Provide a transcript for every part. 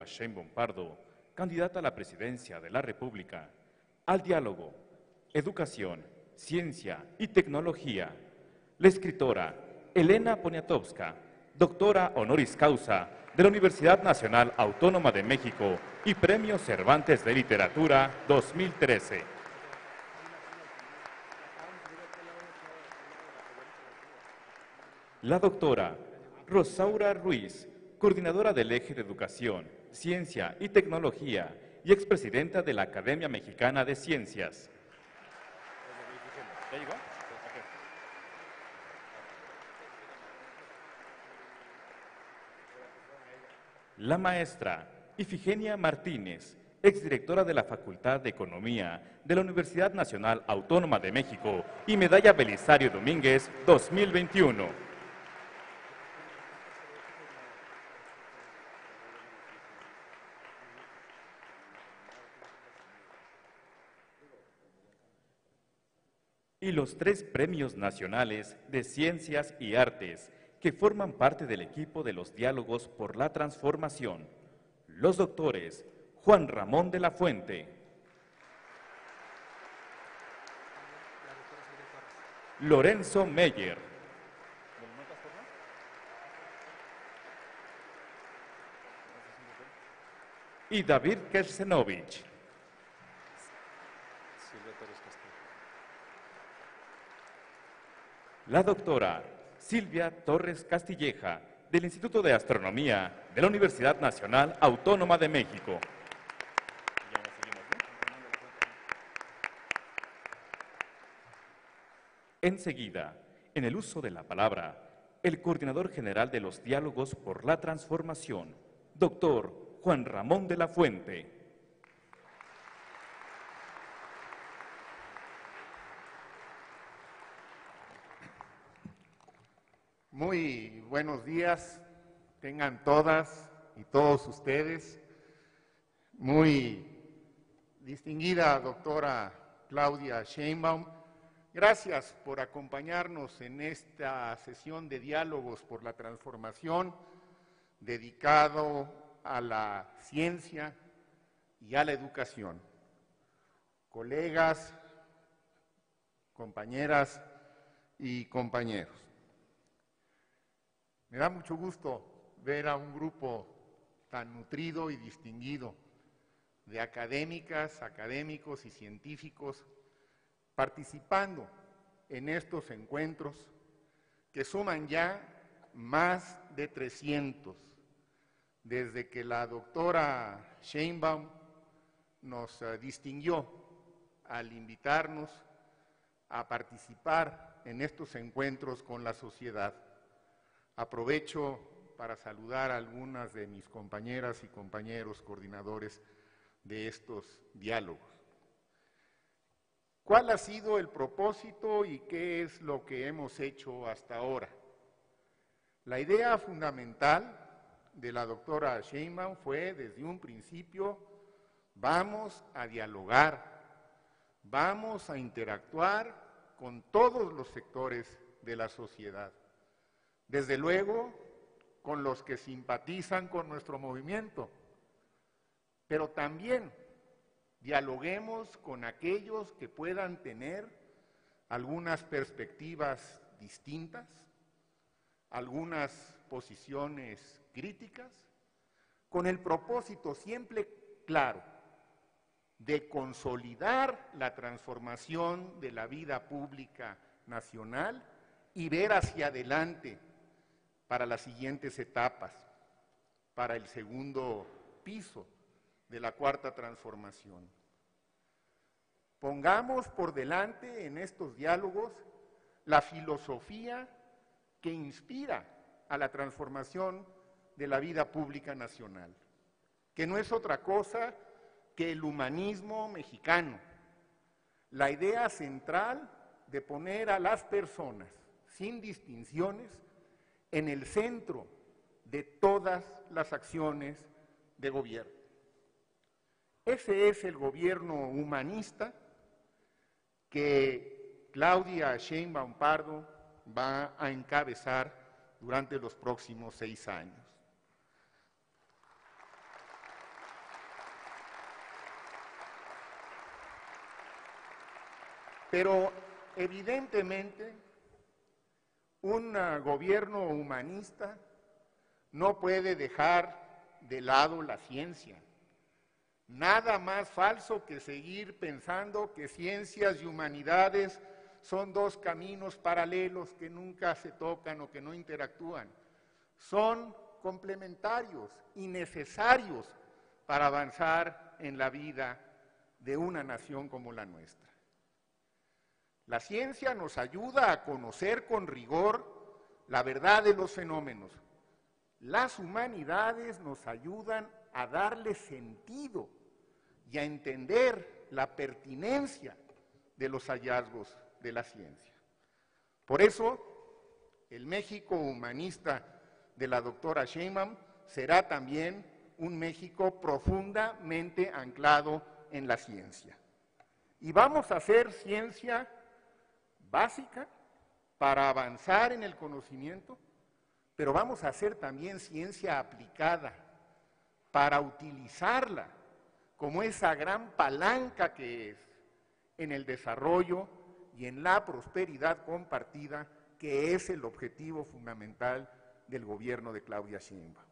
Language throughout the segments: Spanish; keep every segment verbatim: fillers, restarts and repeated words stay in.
Sheinbaum Pardo, candidata a la presidencia de la República, al diálogo, educación, ciencia y tecnología, la escritora Elena Poniatowska, doctora honoris causa de la Universidad Nacional Autónoma de México y Premio Cervantes de Literatura dos mil trece. La doctora Rosaura Ruiz, coordinadora del Eje de Educación, Ciencia y Tecnología y expresidenta de la Academia Mexicana de Ciencias. ¿Ya llegó? La maestra Ifigenia Martínez, exdirectora de la Facultad de Economía de la Universidad Nacional Autónoma de México y Medalla Belisario Domínguez dos mil veintiuno. Y los tres premios nacionales de Ciencias y Artes que forman parte del equipo de los Diálogos por la Transformación, los doctores Juan Ramón de la Fuente, Lorenzo Meyer, y David Kersenovich. La doctora Silvia Torres Castilleja, del Instituto de Astronomía de la Universidad Nacional Autónoma de México. Enseguida, en el uso de la palabra, el coordinador general de los Diálogos por la Transformación, doctor Juan Ramón de la Fuente. Muy buenos días, tengan todas y todos ustedes. Muy distinguida doctora Claudia Sheinbaum, gracias por acompañarnos en esta sesión de Diálogos por la Transformación, dedicado a la ciencia y a la educación. Colegas, compañeras y compañeros. Me da mucho gusto ver a un grupo tan nutrido y distinguido de académicas, académicos y científicos participando en estos encuentros que suman ya más de trescientos, desde que la doctora Sheinbaum nos distinguió al invitarnos a participar en estos encuentros con la sociedad. Aprovecho para saludar a algunas de mis compañeras y compañeros coordinadores de estos diálogos. ¿Cuál ha sido el propósito y qué es lo que hemos hecho hasta ahora? La idea fundamental de la doctora Sheinbaum fue, desde un principio, vamos a dialogar, vamos a interactuar con todos los sectores de la sociedad. Desde luego, con los que simpatizan con nuestro movimiento, pero también dialoguemos con aquellos que puedan tener algunas perspectivas distintas, algunas posiciones críticas, con el propósito siempre claro de consolidar la transformación de la vida pública nacional y ver hacia adelante para las siguientes etapas, para el segundo piso de la cuarta transformación. Pongamos por delante en estos diálogos la filosofía que inspira a la transformación de la vida pública nacional, que no es otra cosa que el humanismo mexicano, la idea central de poner a las personas sin distinciones en el centro de todas las acciones de gobierno. Ese es el gobierno humanista que Claudia Sheinbaum Pardo va a encabezar durante los próximos seis años. Pero evidentemente un uh, gobierno humanista no puede dejar de lado la ciencia. Nada más falso que seguir pensando que ciencias y humanidades son dos caminos paralelos que nunca se tocan o que no interactúan. Son complementarios y necesarios para avanzar en la vida de una nación como la nuestra. La ciencia nos ayuda a conocer con rigor la verdad de los fenómenos. Las humanidades nos ayudan a darle sentido y a entender la pertinencia de los hallazgos de la ciencia. Por eso, el México humanista de la doctora Sheinbaum será también un México profundamente anclado en la ciencia. Y vamos a hacer ciencia básica para avanzar en el conocimiento, pero vamos a hacer también ciencia aplicada para utilizarla como esa gran palanca que es en el desarrollo y en la prosperidad compartida, que es el objetivo fundamental del gobierno de Claudia Sheinbaum.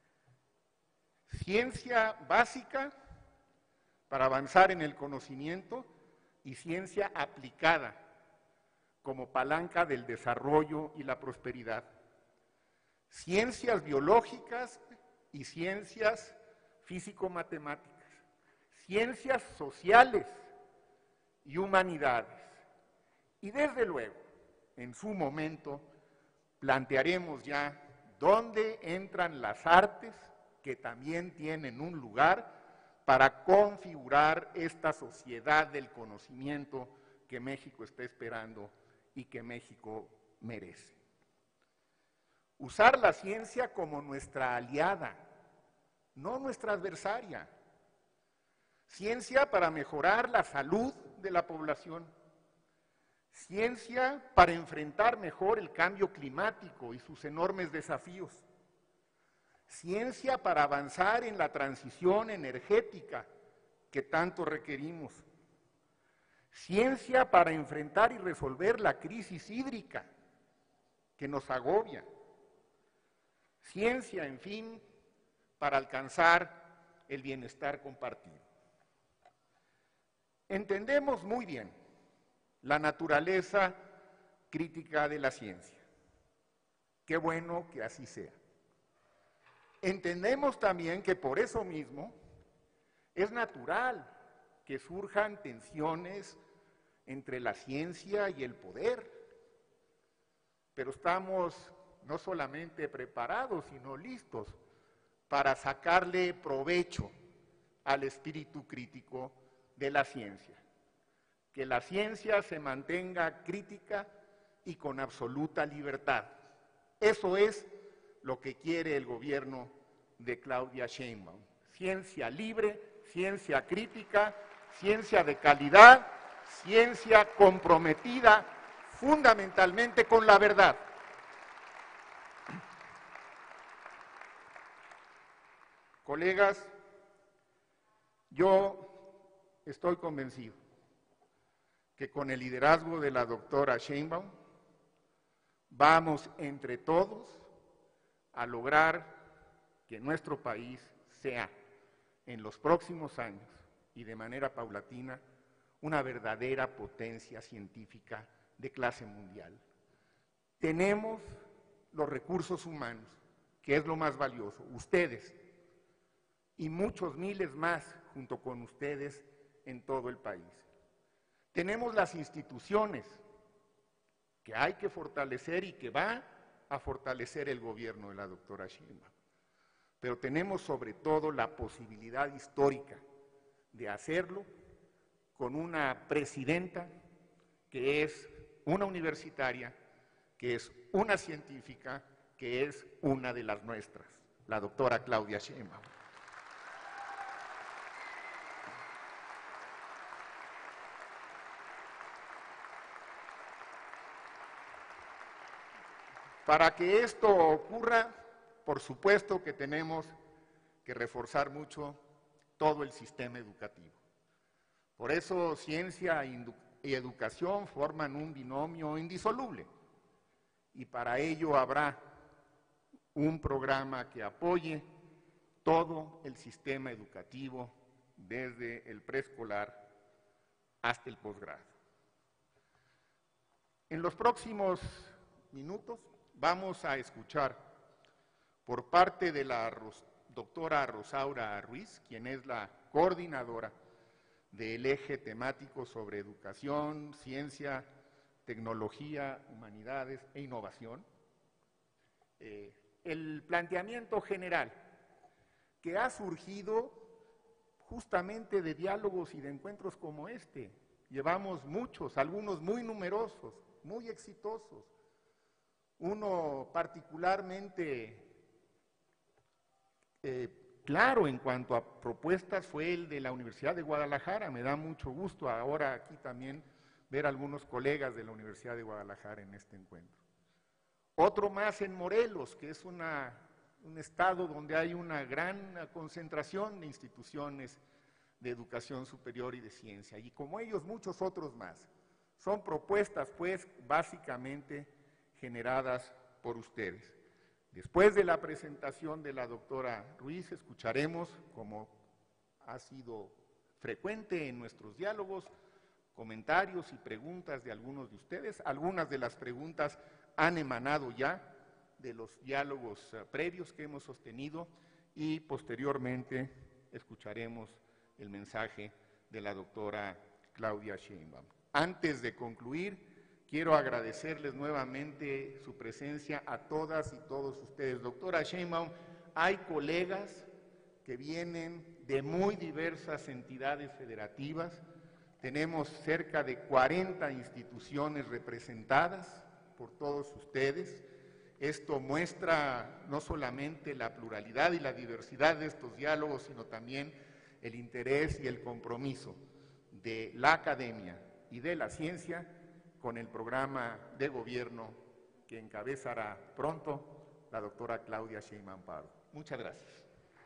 Ciencia básica para avanzar en el conocimiento y ciencia aplicada como palanca del desarrollo y la prosperidad. Ciencias biológicas y ciencias físico-matemáticas, ciencias sociales y humanidades. Y desde luego, en su momento, plantearemos ya dónde entran las artes, que también tienen un lugar para configurar esta sociedad del conocimiento que México está esperando y que México merece. Usar la ciencia como nuestra aliada, no nuestra adversaria. Ciencia para mejorar la salud de la población. Ciencia para enfrentar mejor el cambio climático y sus enormes desafíos. Ciencia para avanzar en la transición energética que tanto requerimos. Ciencia para enfrentar y resolver la crisis hídrica que nos agobia. Ciencia, en fin, para alcanzar el bienestar compartido. Entendemos muy bien la naturaleza crítica de la ciencia. Qué bueno que así sea. Entendemos también que por eso mismo es natural que surjan tensiones entre la ciencia y el poder, pero estamos no solamente preparados, sino listos para sacarle provecho al espíritu crítico de la ciencia. Que la ciencia se mantenga crítica y con absoluta libertad. Eso es lo que quiere el gobierno de Claudia Sheinbaum. Ciencia libre, ciencia crítica, ciencia de calidad, ciencia comprometida fundamentalmente con la verdad. Colegas, yo estoy convencido que con el liderazgo de la doctora Sheinbaum vamos entre todos a lograr que nuestro país sea en los próximos años y de manera paulatina una verdadera potencia científica de clase mundial. Tenemos los recursos humanos, que es lo más valioso, ustedes y muchos miles más junto con ustedes en todo el país. Tenemos las instituciones que hay que fortalecer y que va a fortalecer el gobierno de la doctora Sheinbaum. Pero tenemos sobre todo la posibilidad histórica de hacerlo con una presidenta que es una universitaria, que es una científica, que es una de las nuestras, la doctora Claudia Sheinbaum. Para que esto ocurra, por supuesto que tenemos que reforzar mucho todo el sistema educativo. Por eso ciencia y educación forman un binomio indisoluble, y para ello habrá un programa que apoye todo el sistema educativo desde el preescolar hasta el posgrado. En los próximos minutos vamos a escuchar por parte de la doctora Rosaura Ruiz, quien es la coordinadora del eje temático sobre educación, ciencia, tecnología, humanidades e innovación, eh, el planteamiento general que ha surgido justamente de diálogos y de encuentros como este. Llevamos muchos, algunos muy numerosos, muy exitosos. Uno particularmente eh, claro en cuanto a propuestas fue el de la Universidad de Guadalajara. Me da mucho gusto ahora aquí también ver a algunos colegas de la Universidad de Guadalajara en este encuentro. Otro más en Morelos, que es una, un estado donde hay una gran concentración de instituciones de educación superior y de ciencia, y como ellos muchos otros más. Son propuestas, pues, básicamente generadas por ustedes. Después de la presentación de la doctora Ruiz, escucharemos, como ha sido frecuente en nuestros diálogos, comentarios y preguntas de algunos de ustedes. Algunas de las preguntas han emanado ya de los diálogos uh, previos que hemos sostenido, y posteriormente escucharemos el mensaje de la doctora Claudia Sheinbaum. Antes de concluir, quiero agradecerles nuevamente su presencia a todas y todos ustedes. Doctora Sheinbaum, hay colegas que vienen de muy diversas entidades federativas. Tenemos cerca de cuarenta instituciones representadas por todos ustedes. Esto muestra no solamente la pluralidad y la diversidad de estos diálogos, sino también el interés y el compromiso de la academia y de la ciencia con el programa de gobierno que encabezará pronto la doctora Claudia Sheinbaum Pardo. Muchas gracias.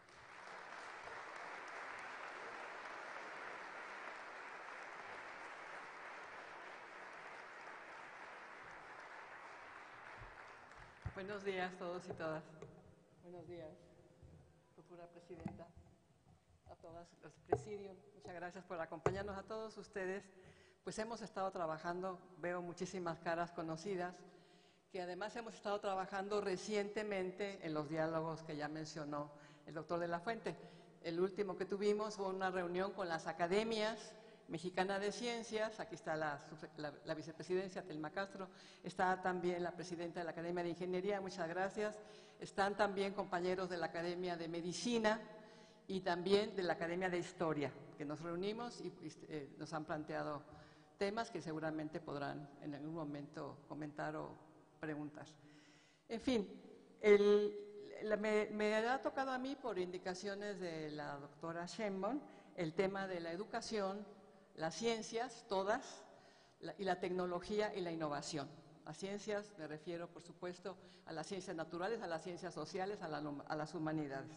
Buenos días a todos y todas. Buenos días, futura presidenta, a todas los presidios. Muchas gracias por acompañarnos a todos ustedes. Pues hemos estado trabajando, veo muchísimas caras conocidas, que además hemos estado trabajando recientemente en los diálogos que ya mencionó el doctor de la Fuente. El último que tuvimos fue una reunión con las academias Mexicana de Ciencias. Aquí está la, la, la vicepresidencia, Telma Castro, está también la presidenta de la Academia de Ingeniería, muchas gracias, están también compañeros de la Academia de Medicina y también de la Academia de Historia, que nos reunimos y eh, nos han planteado temas que seguramente podrán en algún momento comentar o preguntar. En fin, el, la, me, me ha tocado a mí, por indicaciones de la doctora Sheinbaum, el tema de la educación, las ciencias, todas, la, y la tecnología y la innovación. Las ciencias, me refiero, por supuesto, a las ciencias naturales, a las ciencias sociales, a, la, a las humanidades.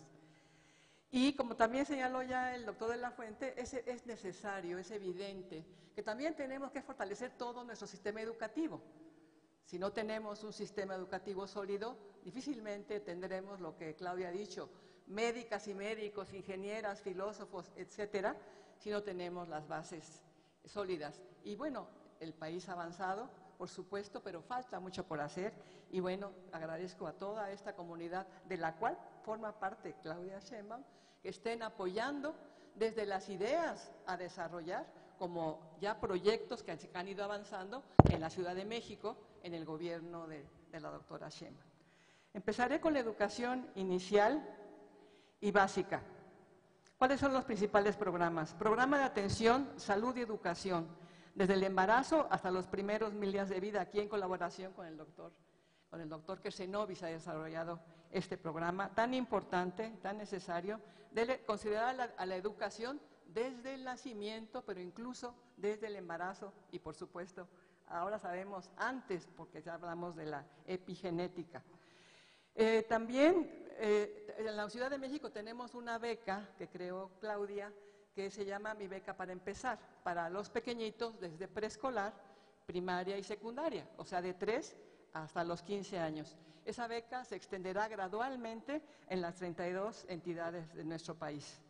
Y como también señaló ya el doctor de la Fuente, es, es necesario, es evidente, que también tenemos que fortalecer todo nuestro sistema educativo. Si no tenemos un sistema educativo sólido, difícilmente tendremos lo que Claudia ha dicho, médicas y médicos, ingenieras, filósofos, etcétera, si no tenemos las bases sólidas. Y bueno, el país ha avanzado, por supuesto, pero falta mucho por hacer. Y bueno, agradezco a toda esta comunidad, de la cual forma parte Claudia Sheinbaum, que estén apoyando desde las ideas a desarrollar, como ya proyectos que han ido avanzando en la Ciudad de México, en el gobierno de, de la doctora Sheinbaum. Empezaré con la educación inicial y básica. ¿Cuáles son los principales programas? Programa de atención, salud y educación, desde el embarazo hasta los primeros mil días de vida, aquí en colaboración con el doctor, con el doctor Kersenovis ha desarrollado este programa tan importante, tan necesario, de considerar a la, a la educación desde el nacimiento, pero incluso desde el embarazo y, por supuesto, ahora sabemos antes, porque ya hablamos de la epigenética. Eh, también eh, en la Ciudad de México tenemos una beca que creó Claudia, que que se llama Mi Beca para Empezar, para los pequeñitos desde preescolar, primaria y secundaria, o sea, de tres hasta los quince años. Esa beca se extenderá gradualmente en las treinta y dos entidades de nuestro país.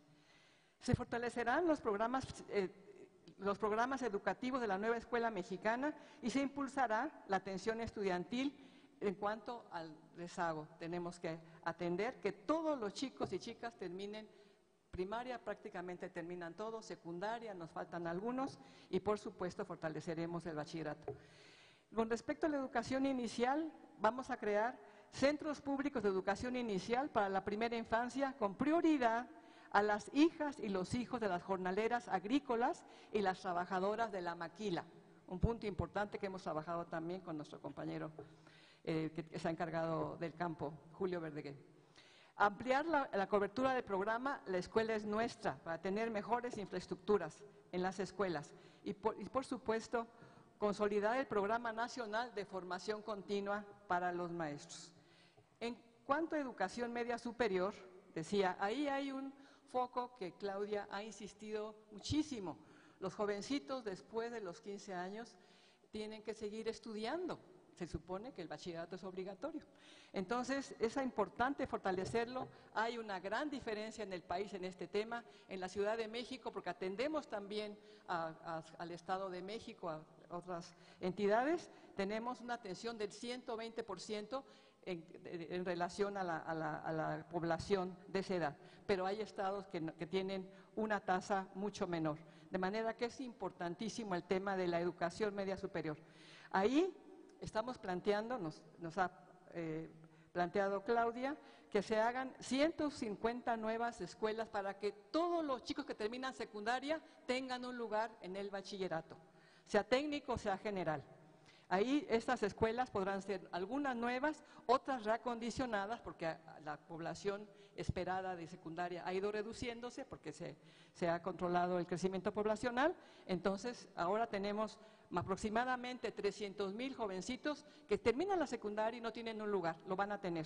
Se fortalecerán los programas, eh, los programas educativos de la nueva escuela mexicana y se impulsará la atención estudiantil en cuanto al rezago. Tenemos que atender que todos los chicos y chicas terminen primaria, prácticamente terminan todos, secundaria, nos faltan algunos, y por supuesto fortaleceremos el bachillerato. Con respecto a la educación inicial, vamos a crear centros públicos de educación inicial para la primera infancia con prioridad a las hijas y los hijos de las jornaleras agrícolas y las trabajadoras de la maquila. Un punto importante que hemos trabajado también con nuestro compañero eh, que se ha encargado del campo, Julio Verdeguer. Ampliar la, la cobertura del programa La Escuela es Nuestra, para tener mejores infraestructuras en las escuelas. Y por, y por supuesto, consolidar el Programa Nacional de Formación Continua para los Maestros. En cuanto a educación media superior, decía, ahí hay un foco que Claudia ha insistido muchísimo. Los jovencitos después de los quince años tienen que seguir estudiando. Se supone que el bachillerato es obligatorio. Entonces, es importante fortalecerlo. Hay una gran diferencia en el país en este tema. En la Ciudad de México, porque atendemos también a, a, al Estado de México, a otras entidades, tenemos una atención del ciento veinte por ciento en, en relación a la, a, la, a la población de esa edad. Pero hay estados que, que tienen una tasa mucho menor. De manera que es importantísimo el tema de la educación media superior. Ahí estamos planteando, nos, nos ha eh, planteado Claudia, que se hagan ciento cincuenta nuevas escuelas para que todos los chicos que terminan secundaria tengan un lugar en el bachillerato, sea técnico, sea general. Ahí estas escuelas podrán ser algunas nuevas, otras reacondicionadas, porque la población esperada de secundaria ha ido reduciéndose porque se, se ha controlado el crecimiento poblacional. Entonces, ahora tenemos aproximadamente trescientos mil jovencitos que terminan la secundaria y no tienen un lugar, lo van a tener.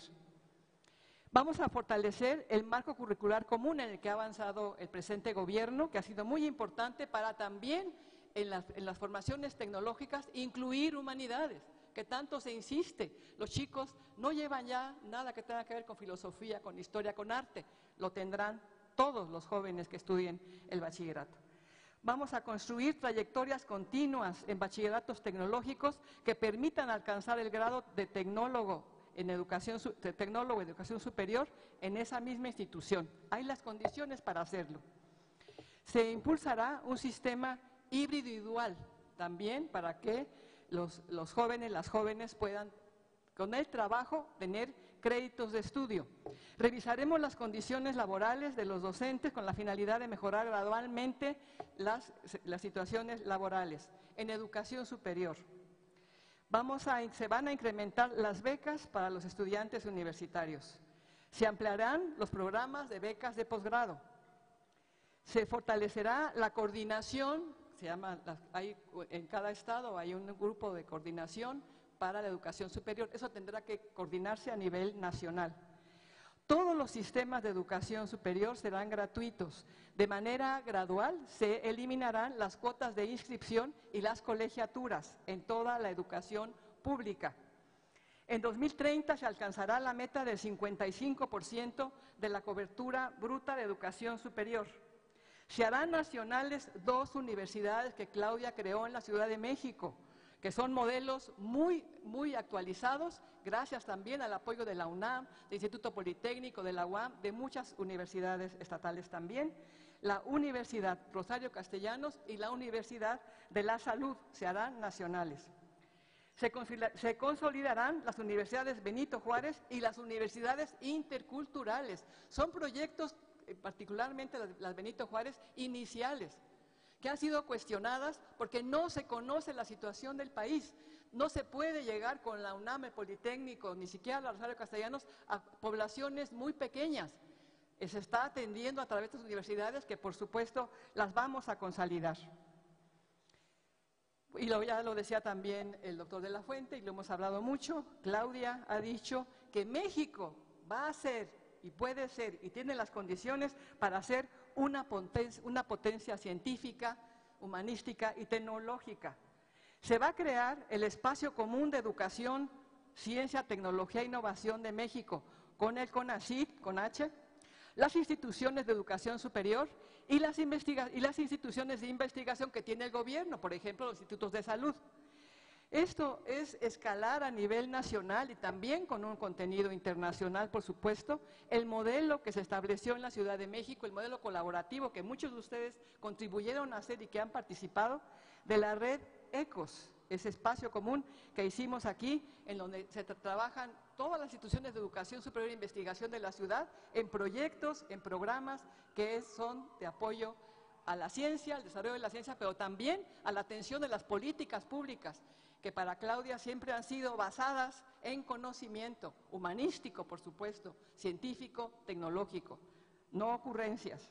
Vamos a fortalecer el marco curricular común en el que ha avanzado el presente gobierno, que ha sido muy importante para también en las, en las formaciones tecnológicas incluir humanidades, que tanto se insiste. Los chicos no llevan ya nada que tenga que ver con filosofía, con historia, con arte, lo tendrán todos los jóvenes que estudien el bachillerato. Vamos a construir trayectorias continuas en bachilleratos tecnológicos que permitan alcanzar el grado de tecnólogo en educación, de tecnólogo en educación superior en esa misma institución. Hay las condiciones para hacerlo. Se impulsará un sistema híbrido y dual también para que los, los jóvenes, las jóvenes puedan con el trabajo tener créditos de estudio. Revisaremos las condiciones laborales de los docentes con la finalidad de mejorar gradualmente las, las situaciones laborales. En educación superior, vamos a, se van a incrementar las becas para los estudiantes universitarios. Se ampliarán los programas de becas de posgrado. Se fortalecerá la coordinación, se llama, hay, en cada estado hay un grupo de coordinación para la educación superior. Eso tendrá que coordinarse a nivel nacional. Todos los sistemas de educación superior serán gratuitos. De manera gradual se eliminarán las cuotas de inscripción y las colegiaturas en toda la educación pública. En dos mil treinta se alcanzará la meta del cincuenta y cinco por ciento de la cobertura bruta de educación superior. Se harán nacionales dos universidades que Claudia creó en la Ciudad de México, que son modelos muy, muy actualizados, gracias también al apoyo de la UNAM, del Instituto Politécnico, de la U A M, de muchas universidades estatales también. La Universidad Rosario Castellanos y la Universidad de la Salud se harán nacionales. Se, se consolidarán las universidades Benito Juárez y las universidades interculturales. Son proyectos, particularmente las, las Benito Juárez, iniciales, que han sido cuestionadas porque no se conoce la situación del país. No se puede llegar con la UNAM, el Politécnico, ni siquiera la Rosario Castellanos, a poblaciones muy pequeñas. Se está atendiendo a través de las universidades que, por supuesto, las vamos a consolidar. Y lo, ya lo decía también el doctor de la Fuente, y lo hemos hablado mucho. Claudia ha dicho que México va a ser, y puede ser, y tiene las condiciones para ser una potencia, una potencia científica, humanística y tecnológica. Se va a crear el Espacio Común de Educación, Ciencia, Tecnología e Innovación de México, con el CONACYT, con H, las instituciones de educación superior y las, investiga y las instituciones de investigación que tiene el gobierno, por ejemplo, los institutos de salud. Esto es escalar a nivel nacional y también con un contenido internacional, por supuesto, el modelo que se estableció en la Ciudad de México, el modelo colaborativo que muchos de ustedes contribuyeron a hacer y que han participado, de la red ECOS, ese espacio común que hicimos aquí, en donde se tra trabajan todas las instituciones de educación superior e investigación de la ciudad en proyectos, en programas que son de apoyo a la ciencia, al desarrollo de la ciencia, pero también a la atención de las políticas públicas, que para Claudia siempre han sido basadas en conocimiento humanístico, por supuesto, científico, tecnológico, no ocurrencias.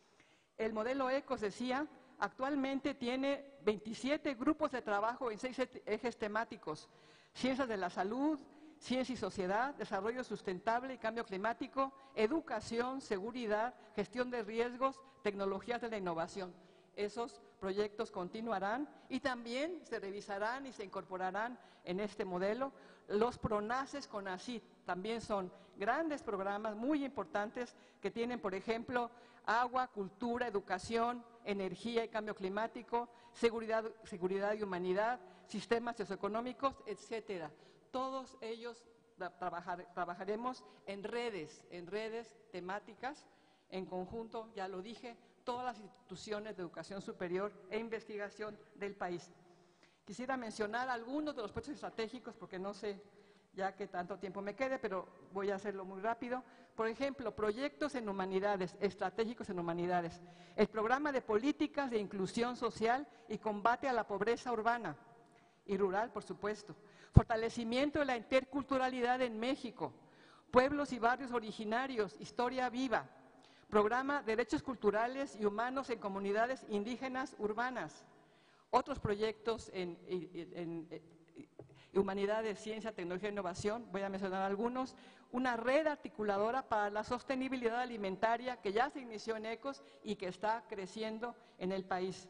El modelo ECOS, decía, actualmente tiene veintisiete grupos de trabajo en seis ejes temáticos: ciencias de la salud, ciencia y sociedad, desarrollo sustentable y cambio climático, educación, seguridad, gestión de riesgos, tecnologías de la innovación. Esos proyectos continuarán y también se revisarán y se incorporarán en este modelo. Los PRONACES con CONACYT también son grandes programas muy importantes que tienen, por ejemplo, agua, cultura, educación, energía y cambio climático, seguridad, seguridad y humanidad, sistemas socioeconómicos, etcétera. Todos ellos trabajar, trabajaremos en redes, en redes temáticas, en conjunto, ya lo dije, todas las instituciones de educación superior e investigación del país. Quisiera mencionar algunos de los proyectos estratégicos, porque no sé ya qué tanto tiempo me quede, pero voy a hacerlo muy rápido. Por ejemplo, proyectos en humanidades, estratégicos en humanidades. El programa de políticas de inclusión social y combate a la pobreza urbana y rural, por supuesto. Fortalecimiento de la interculturalidad en México. Pueblos y barrios originarios, historia viva. Programa Derechos Culturales y Humanos en Comunidades Indígenas Urbanas. Otros proyectos en, en, en, en Humanidades, Ciencia, Tecnología e Innovación, voy a mencionar algunos. Una red articuladora para la sostenibilidad alimentaria que ya se inició en ECOS y que está creciendo en el país.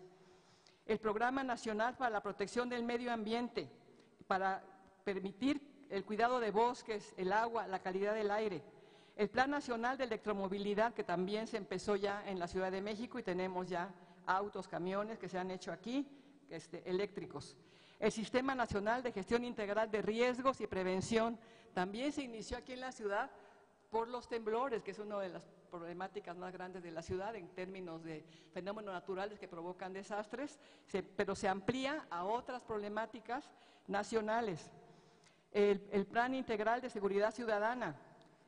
El Programa Nacional para la Protección del Medio Ambiente, para permitir el cuidado de bosques, el agua, la calidad del aire. El Plan Nacional de Electromovilidad, que también se empezó ya en la Ciudad de México y tenemos ya autos, camiones que se han hecho aquí, este, eléctricos. El Sistema Nacional de Gestión Integral de Riesgos y Prevención también se inició aquí en la ciudad por los temblores, que es una de las problemáticas más grandes de la ciudad en términos de fenómenos naturales que provocan desastres, se, pero se amplía a otras problemáticas nacionales. El, el Plan Integral de Seguridad Ciudadana,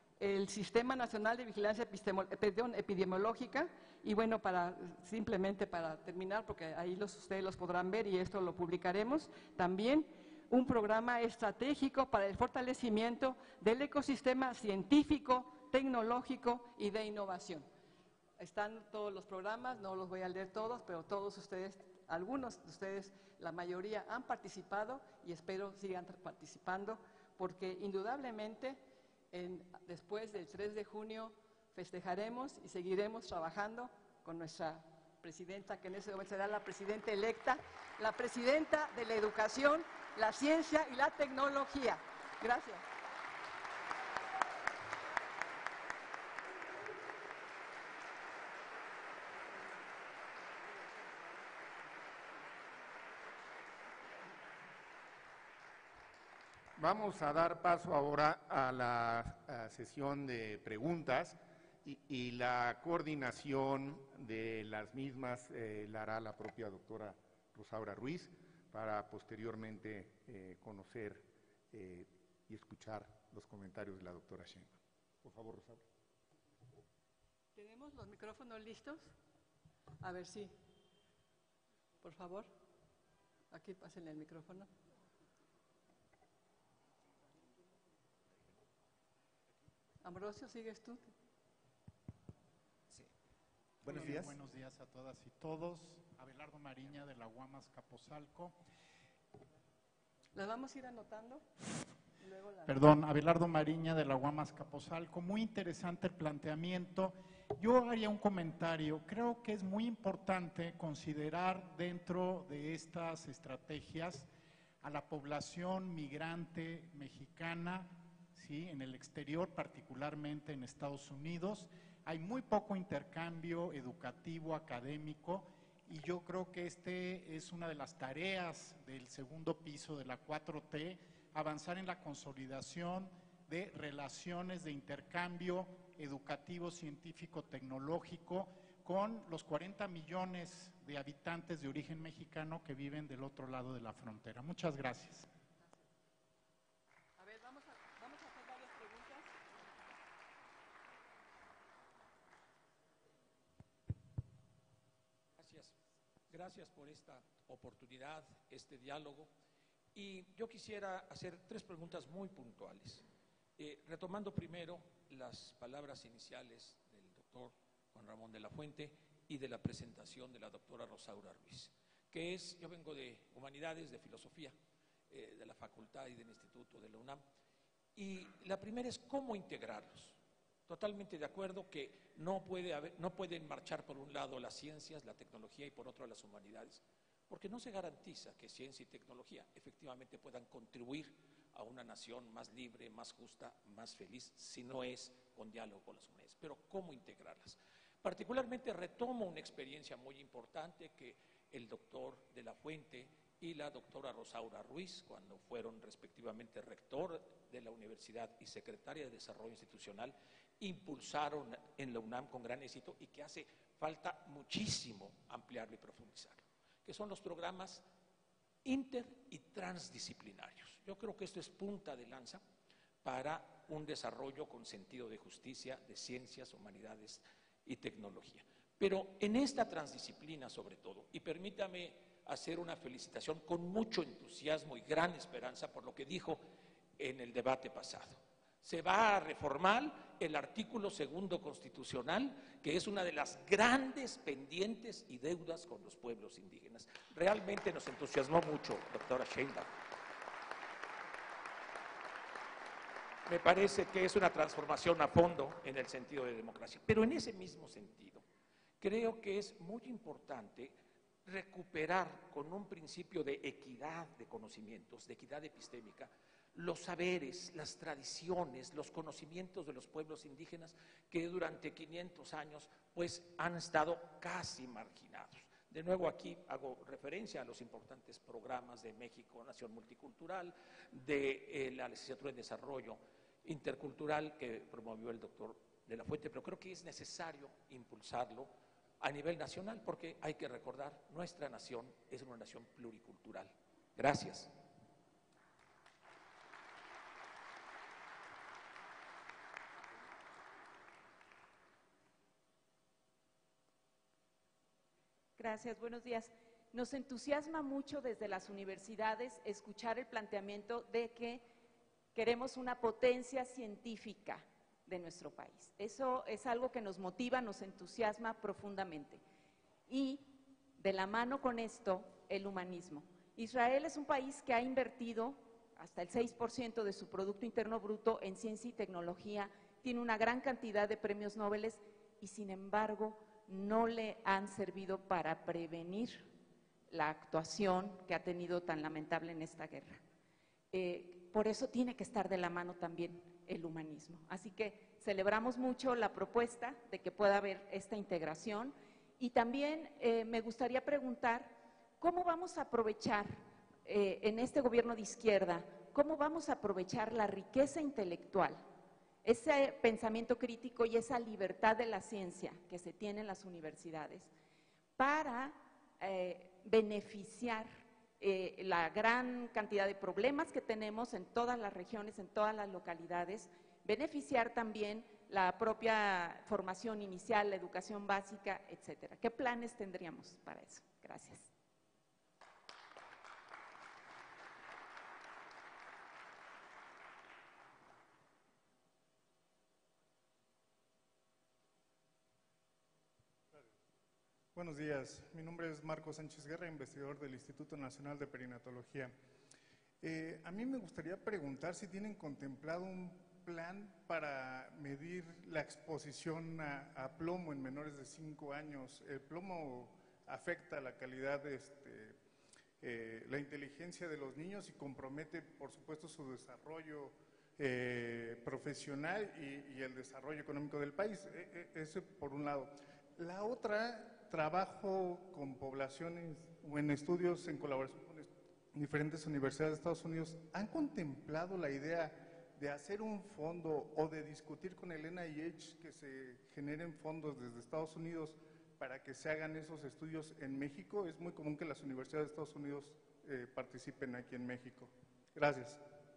el Sistema Nacional de Vigilancia perdón, Epidemiológica, y bueno, para, simplemente para terminar, porque ahí los, ustedes los podrán ver y esto lo publicaremos, también un programa estratégico para el fortalecimiento del ecosistema científico, tecnológico y de innovación. Están todos los programas, no los voy a leer todos, pero todos ustedes, algunos de ustedes, la mayoría han participado y espero sigan participando, porque indudablemente En, después del tres de junio festejaremos y seguiremos trabajando con nuestra presidenta, que en ese momento será la presidenta electa, la presidenta de la educación, la ciencia y la tecnología. Gracias. Vamos a dar paso ahora a la a sesión de preguntas y, y la coordinación de las mismas eh, la hará la propia doctora Rosaura Ruiz para posteriormente eh, conocer eh, y escuchar los comentarios de la doctora Sheinbaum. Por favor, Rosaura. ¿Tenemos los micrófonos listos? A ver si, por favor, aquí pasen el micrófono. Ambrosio, ¿sigues tú? Sí. Buenos días. Buenos días a todas y todos. Abelardo Mariña de la UAM Azcapotzalco. ¿Las vamos a ir anotando? Luego la... Perdón, Abelardo Mariña de la UAM Azcapotzalco. Muy interesante el planteamiento Yo haría un comentario. Creo que es muy importante considerar dentro de estas estrategias a la población migrante mexicana, ¿sí?, en el exterior, particularmente en Estados Unidos. Hay muy poco intercambio educativo, académico, y yo creo que este es una de las tareas del segundo piso de la cuatro T, avanzar en la consolidación de relaciones de intercambio educativo, científico, tecnológico con los cuarenta millones de habitantes de origen mexicano que viven del otro lado de la frontera. Muchas gracias. A ver, vamos a, vamos a hacer varias preguntas. Gracias. Gracias por esta oportunidad, este diálogo. Y yo quisiera hacer tres preguntas muy puntuales. Eh, retomando primero las palabras iniciales del doctor Juan Ramón de la Fuente y de la presentación de la doctora Rosaura Ruiz, que es, yo vengo de Humanidades, de Filosofía, eh, de la Facultad y del Instituto de la UNAM, y la primera es cómo integrarlos. Totalmente de acuerdo que no, puede haber, no pueden marchar por un lado las ciencias, la tecnología y por otro las humanidades, porque no se garantiza que ciencia y tecnología efectivamente puedan contribuir a una nación más libre, más justa, más feliz, si no es con diálogo con las humanidades. Pero ¿cómo integrarlas? Particularmente retomo una experiencia muy importante que el doctor de la Fuente y la doctora Rosaura Ruiz, cuando fueron respectivamente rector de la universidad y secretaria de Desarrollo Institucional, impulsaron en la UNAM con gran éxito y que hace falta muchísimo ampliarlo y profundizarlo, que son los programas inter y transdisciplinarios. Yo creo que esto es punta de lanza para un desarrollo con sentido de justicia, de ciencias, humanidades y tecnología. Pero en esta transdisciplina sobre todo, y permítame hacer una felicitación con mucho entusiasmo y gran esperanza por lo que dijo en el debate pasado. Se va a reformar el artículo segundo constitucional, que es una de las grandes pendientes y deudas con los pueblos indígenas. Realmente nos entusiasmó mucho, doctora Sheinbaum. Me parece que es una transformación a fondo en el sentido de democracia. Pero en ese mismo sentido, creo que es muy importante recuperar con un principio de equidad de conocimientos, de equidad epistémica, los saberes, las tradiciones, los conocimientos de los pueblos indígenas que durante quinientos años pues han estado casi marginados. De nuevo aquí hago referencia a los importantes programas de México, Nación Multicultural, de eh, la licenciatura en Desarrollo Intercultural que promovió el doctor de la Fuente, pero creo que es necesario impulsarlo a nivel nacional porque hay que recordar, nuestra nación es una nación pluricultural. Gracias. Gracias, buenos días. Nos entusiasma mucho desde las universidades escuchar el planteamiento de que queremos una potencia científica de nuestro país. Eso es algo que nos motiva, nos entusiasma profundamente. Y de la mano con esto, el humanismo. Israel es un país que ha invertido hasta el seis por ciento de su Producto Interno Bruto en ciencia y tecnología, tiene una gran cantidad de premios Nobel y sin embargo no le han servido para prevenir la actuación que ha tenido tan lamentable en esta guerra. Eh, por eso tiene que estar de la mano también el humanismo. Así que celebramos mucho la propuesta de que pueda haber esta integración y también eh, me gustaría preguntar cómo vamos a aprovechar eh, en este gobierno de izquierda, cómo vamos a aprovechar la riqueza intelectual, ese pensamiento crítico y esa libertad de la ciencia que se tiene en las universidades para eh, beneficiar eh, la gran cantidad de problemas que tenemos en todas las regiones, en todas las localidades, beneficiar también la propia formación inicial, la educación básica, etcétera. ¿Qué planes tendríamos para eso? Gracias. Buenos días, mi nombre es Marco Sánchez Guerra, investigador del Instituto Nacional de Perinatología. Eh, a mí me gustaría preguntar si tienen contemplado un plan para medir la exposición a, a plomo en menores de cinco años. El plomo afecta la calidad, de este, eh, la inteligencia de los niños y compromete, por supuesto, su desarrollo eh, profesional y, y el desarrollo económico del país. E, e, ese por un lado. La otra, trabajo con poblaciones o en estudios en colaboración con diferentes universidades de Estados Unidos. ¿Han contemplado la idea de hacer un fondo o de discutir con el N I H que se generen fondos desde Estados Unidos para que se hagan esos estudios en México? Es muy común que las universidades de Estados Unidos eh, participen aquí en México. Gracias.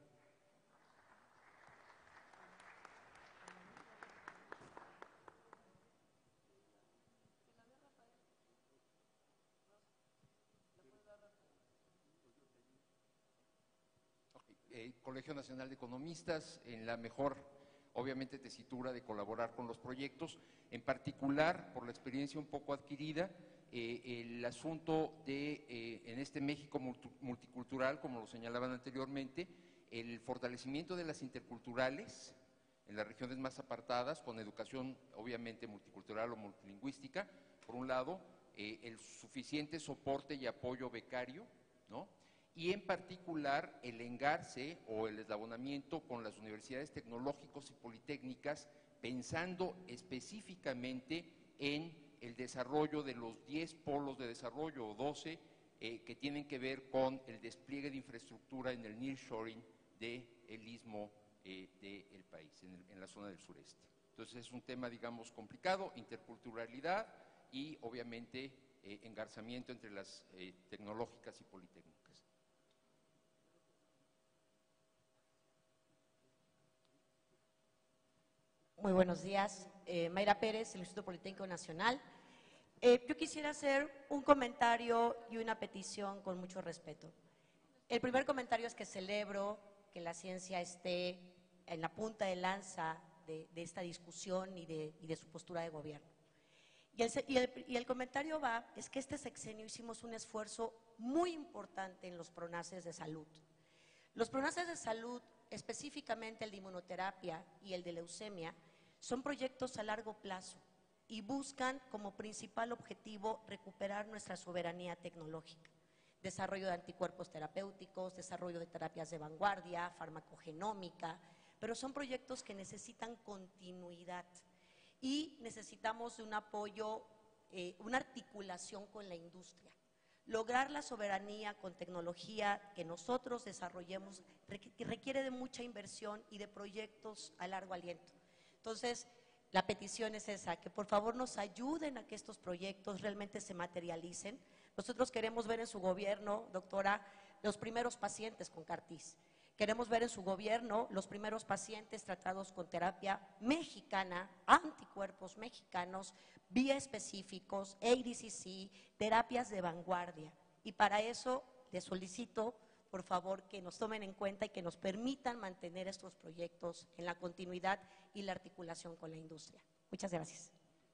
Eh, Colegio Nacional de Economistas, en la mejor, obviamente, tesitura de colaborar con los proyectos, en particular, por la experiencia un poco adquirida, eh, el asunto de, eh, en este México multicultural, como lo señalaban anteriormente, el fortalecimiento de las interculturales en las regiones más apartadas, con educación, obviamente, multicultural o multilingüística, por un lado, eh, el suficiente soporte y apoyo becario, ¿no?, y en particular el engarce o el eslabonamiento con las universidades tecnológicas y politécnicas, pensando específicamente en el desarrollo de los diez polos de desarrollo o doce eh, que tienen que ver con el despliegue de infraestructura en el nearshoring del istmo eh, del país, en, el, en la zona del sureste. Entonces es un tema, digamos, complicado, interculturalidad y obviamente eh, engarzamiento entre las eh, tecnológicas y politécnicas. Muy buenos días, eh, Mayra Pérez, el Instituto Politécnico Nacional. Eh, yo quisiera hacer un comentario y una petición con mucho respeto. El primer comentario es que celebro que la ciencia esté en la punta de lanza de, de esta discusión y de, y de su postura de gobierno. Y el, y, el, y el comentario va, es que este sexenio hicimos un esfuerzo muy importante en los pronaces de salud. Los pronaces de salud, específicamente el de inmunoterapia y el de leucemia, son proyectos a largo plazo y buscan como principal objetivo recuperar nuestra soberanía tecnológica. Desarrollo de anticuerpos terapéuticos, desarrollo de terapias de vanguardia, farmacogenómica, pero son proyectos que necesitan continuidad y necesitamos de un apoyo, eh, una articulación con la industria. Lograr la soberanía con tecnología que nosotros desarrollemos requiere de mucha inversión y de proyectos a largo aliento. Entonces, la petición es esa, que por favor nos ayuden a que estos proyectos realmente se materialicen. Nosotros queremos ver en su gobierno, doctora, los primeros pacientes con CAR-Ts. Queremos ver en su gobierno los primeros pacientes tratados con terapia mexicana, anticuerpos mexicanos, biespecíficos, A D C C, terapias de vanguardia. Y para eso les solicito, por favor, que nos tomen en cuenta y que nos permitan mantener estos proyectos en la continuidad y la articulación con la industria. Muchas gracias.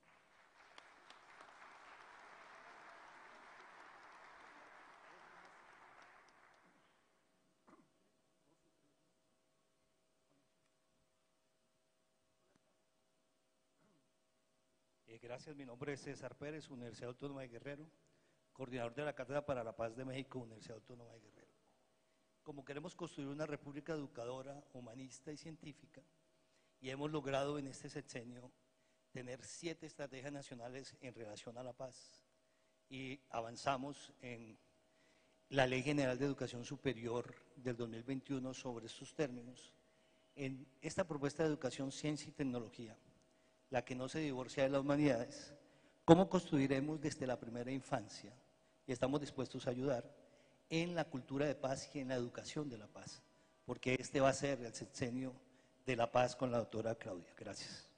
Eh, gracias, mi nombre es César Pérez, Universidad Autónoma de Guerrero, coordinador de la Cátedra para la Paz de México, Universidad Autónoma de Guerrero. Como queremos construir una república educadora, humanista y científica, y hemos logrado en este sexenio tener siete estrategias nacionales en relación a la paz, y avanzamos en la Ley General de Educación Superior del dos mil veintiuno sobre estos términos, en esta propuesta de educación, ciencia y tecnología, la que no se divorcia de las humanidades. ¿Cómo construiremos desde la primera infancia? Y estamos dispuestos a ayudar en la cultura de paz y en la educación de la paz, porque este va a ser el sexenio de la paz con la doctora Claudia. Gracias.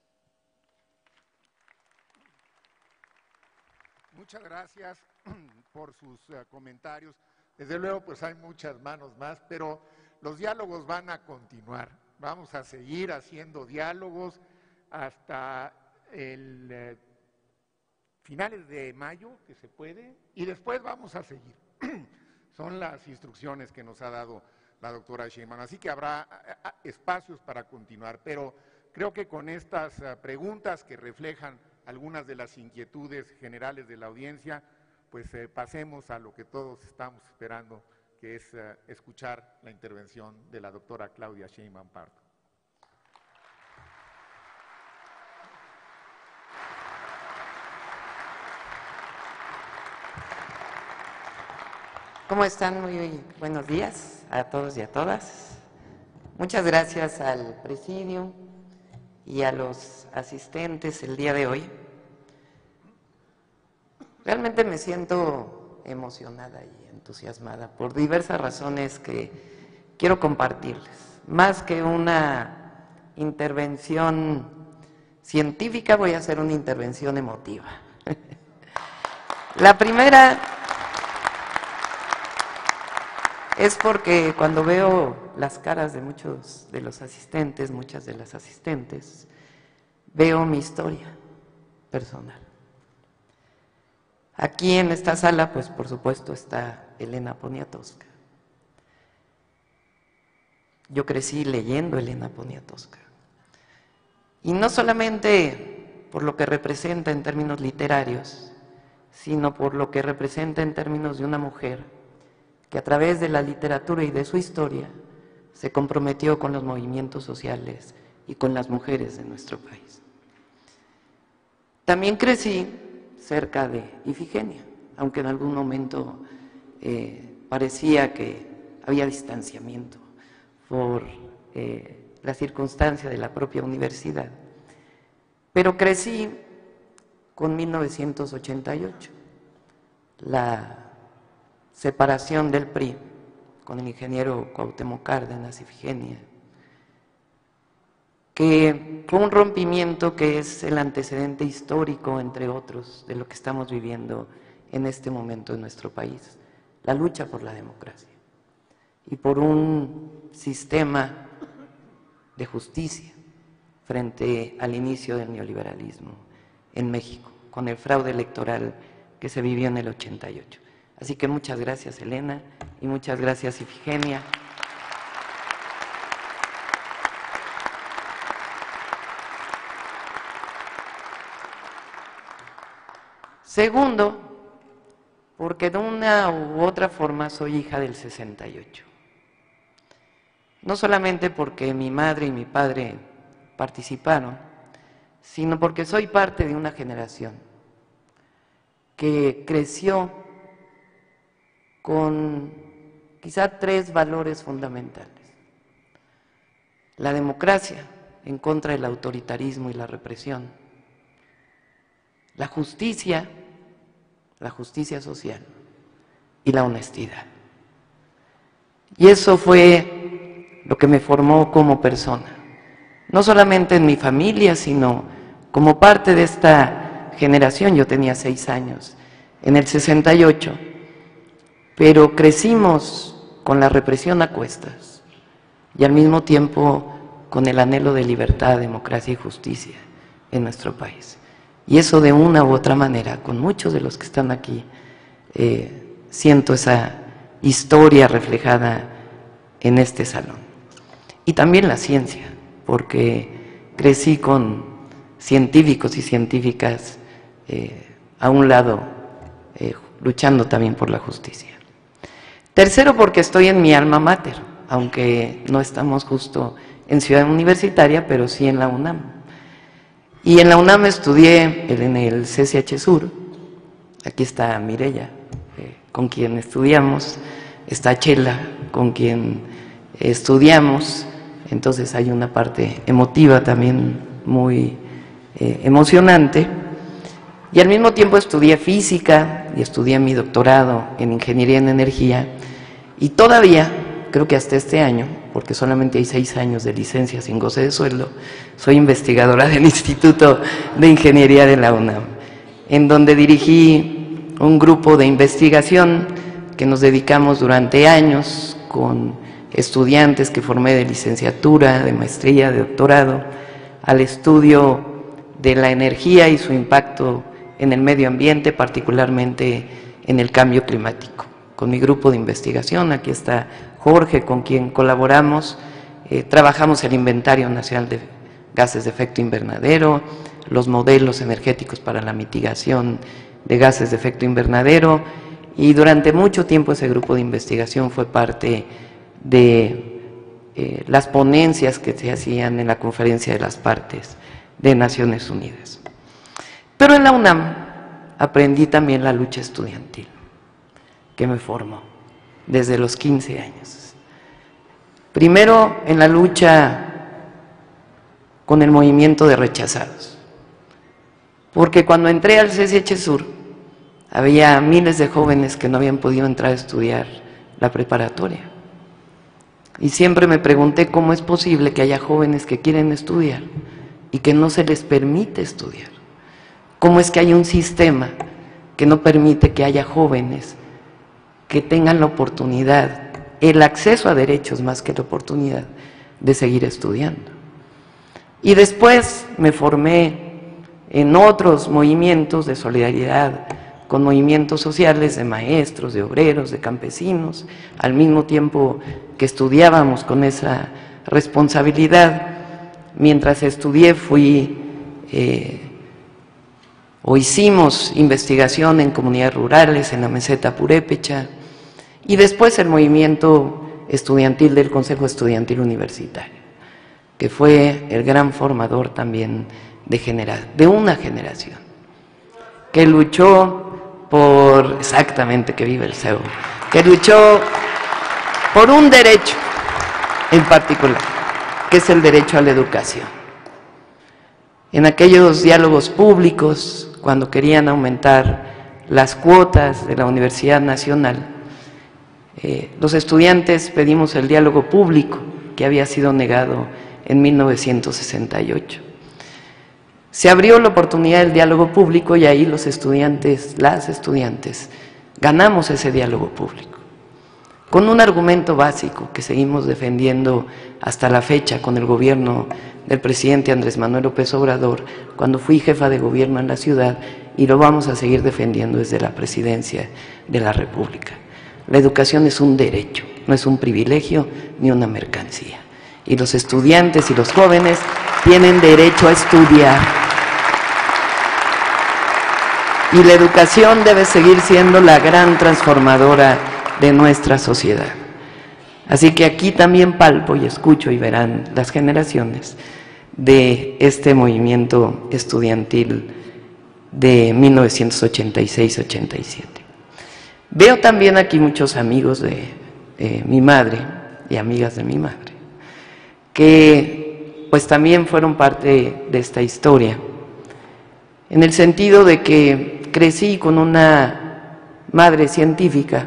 Muchas gracias por sus uh, comentarios. Desde luego, pues hay muchas manos más, pero los diálogos van a continuar. Vamos a seguir haciendo diálogos hasta el eh, finales de mayo, que se puede, y después vamos a seguir. Son las instrucciones que nos ha dado la doctora Sheinbaum. Así que habrá espacios para continuar, pero creo que con estas preguntas que reflejan algunas de las inquietudes generales de la audiencia, pues eh, pasemos a lo que todos estamos esperando, que es eh, escuchar la intervención de la doctora Claudia Sheinbaum Pardo. ¿Cómo están? Muy buenos días a todos y a todas. Muchas gracias al presidium y a los asistentes el día de hoy. Realmente me siento emocionada y entusiasmada por diversas razones que quiero compartirles. Más que una intervención científica, voy a hacer una intervención emotiva. La primera es porque cuando veo las caras de muchos de los asistentes, muchas de las asistentes, veo mi historia personal. Aquí en esta sala, pues por supuesto está Elena Poniatowska. Yo crecí leyendo Elena Poniatowska. Y no solamente por lo que representa en términos literarios, sino por lo que representa en términos de una mujer que a través de la literatura y de su historia se comprometió con los movimientos sociales y con las mujeres de nuestro país. También crecí cerca de Ifigenia, aunque en algún momento eh, parecía que había distanciamiento por eh, la circunstancia de la propia universidad. Pero crecí con mil novecientos ochenta y ocho, la separación del P R I con el ingeniero Cuauhtémoc Cárdenas, Ifigenia, que fue un rompimiento que es el antecedente histórico, entre otros, de lo que estamos viviendo en este momento en nuestro país, la lucha por la democracia y por un sistema de justicia frente al inicio del neoliberalismo en México, con el fraude electoral que se vivió en el ochenta y ocho. Así que muchas gracias, Elena, y muchas gracias, Ifigenia. Segundo, porque de una u otra forma soy hija del sesenta y ocho. No solamente porque mi madre y mi padre participaron, sino porque soy parte de una generación que creció con quizá tres valores fundamentales. La democracia en contra del autoritarismo y la represión, la justicia, la justicia social y la honestidad. Y eso fue lo que me formó como persona, no solamente en mi familia, sino como parte de esta generación. Yo tenía seis años en el sesenta y ocho, pero crecimos con la represión a cuestas y al mismo tiempo con el anhelo de libertad, democracia y justicia en nuestro país. Y eso de una u otra manera, con muchos de los que están aquí, eh, siento esa historia reflejada en este salón. Y también la ciencia, porque crecí con científicos y científicas eh, a un lado, eh, luchando también por la justicia. Tercero, porque estoy en mi alma mater, aunque no estamos justo en Ciudad Universitaria, pero sí en la UNAM. Y en la UNAM estudié en el C C H Sur, aquí está Mireya, eh, con quien estudiamos, está Chela, con quien estudiamos, entonces hay una parte emotiva también muy eh, emocionante. Y al mismo tiempo estudié física y estudié mi doctorado en Ingeniería en Energía, y todavía, creo que hasta este año, porque solamente hay seis años de licencia sin goce de sueldo, soy investigadora del Instituto de Ingeniería de la UNAM, en donde dirigí un grupo de investigación que nos dedicamos durante años con estudiantes que formé de licenciatura, de maestría, de doctorado, al estudio de la energía y su impacto en el medio ambiente, particularmente en el cambio climático, con mi grupo de investigación. Aquí está Jorge, con quien colaboramos. Eh, trabajamos el Inventario Nacional de Gases de Efecto Invernadero, los modelos energéticos para la mitigación de gases de efecto invernadero, y durante mucho tiempo ese grupo de investigación fue parte de eh, las ponencias que se hacían en la Conferencia de las Partes de Naciones Unidas. Pero en la UNAM aprendí también la lucha estudiantil, que me formó desde los quince años. Primero en la lucha con el movimiento de rechazados, porque cuando entré al C C H Sur había miles de jóvenes que no habían podido entrar a estudiar la preparatoria. Y siempre me pregunté cómo es posible que haya jóvenes que quieren estudiar y que no se les permite estudiar. ¿Cómo es que hay un sistema que no permite que haya jóvenes que tengan la oportunidad, el acceso a derechos más que la oportunidad de seguir estudiando? Y después me formé en otros movimientos de solidaridad con movimientos sociales de maestros, de obreros, de campesinos, al mismo tiempo que estudiábamos con esa responsabilidad. Mientras estudié fui eh, o hicimos investigación en comunidades rurales, en la meseta purépecha, y después el movimiento estudiantil del Consejo Estudiantil Universitario, que fue el gran formador también de, genera, de una generación, que luchó por, exactamente, que vive el C E U, que luchó por un derecho en particular, que es el derecho a la educación. En aquellos diálogos públicos, cuando querían aumentar las cuotas de la Universidad Nacional, eh, los estudiantes pedimos el diálogo público, que había sido negado en mil novecientos sesenta y ocho. Se abrió la oportunidad del diálogo público y ahí los estudiantes, las estudiantes, ganamos ese diálogo público, con un argumento básico que seguimos defendiendo hasta la fecha con el gobierno del presidente Andrés Manuel López Obrador, cuando fui jefa de gobierno en la ciudad, y lo vamos a seguir defendiendo desde la presidencia de la República. La educación es un derecho, no es un privilegio ni una mercancía. Y los estudiantes y los jóvenes tienen derecho a estudiar. Y la educación debe seguir siendo la gran transformadora de nuestra sociedad. Así que aquí también palpo y escucho y verán las generaciones de este movimiento estudiantil de mil novecientos ochenta y seis ochenta y siete. Veo también aquí muchos amigos de eh, mi madre y amigas de mi madre, que pues también fueron parte de esta historia, en el sentido de que crecí con una madre científica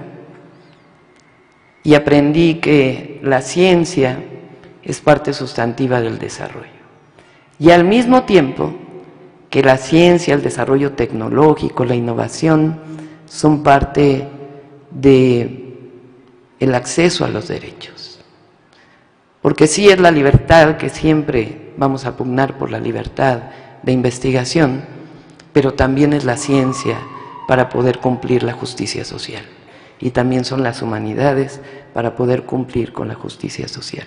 y aprendí que la ciencia es parte sustantiva del desarrollo. Y al mismo tiempo que la ciencia, el desarrollo tecnológico, la innovación son parte del acceso a los derechos. Porque sí es la libertad, que siempre vamos a pugnar por la libertad de investigación, pero también es la ciencia para poder cumplir la justicia social. Y también son las humanidades para poder cumplir con la justicia social.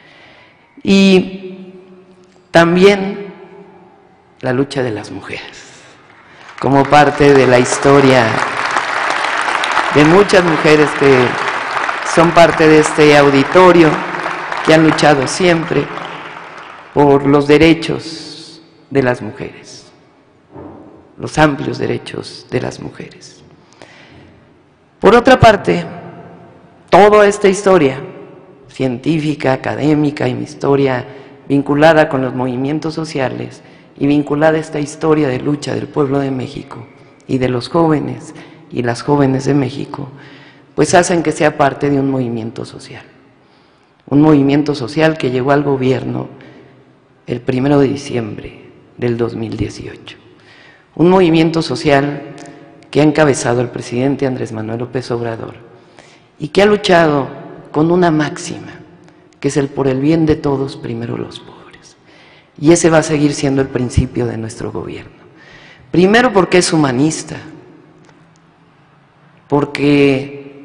Y también la lucha de las mujeres, como parte de la historia de muchas mujeres que son parte de este auditorio, que han luchado siempre por los derechos de las mujeres, los amplios derechos de las mujeres. Por otra parte, toda esta historia científica, académica y mi historia vinculada con los movimientos sociales y vinculada a esta historia de lucha del pueblo de México y de los jóvenes y las jóvenes de México, pues hacen que sea parte de un movimiento social. Un movimiento social que llegó al gobierno el primero de diciembre del dos mil dieciocho. Un movimiento social que ha encabezado el presidente Andrés Manuel López Obrador y que ha luchado con una máxima, que es el por el bien de todos, primero los pobres. Y ese va a seguir siendo el principio de nuestro gobierno. Primero porque es humanista, porque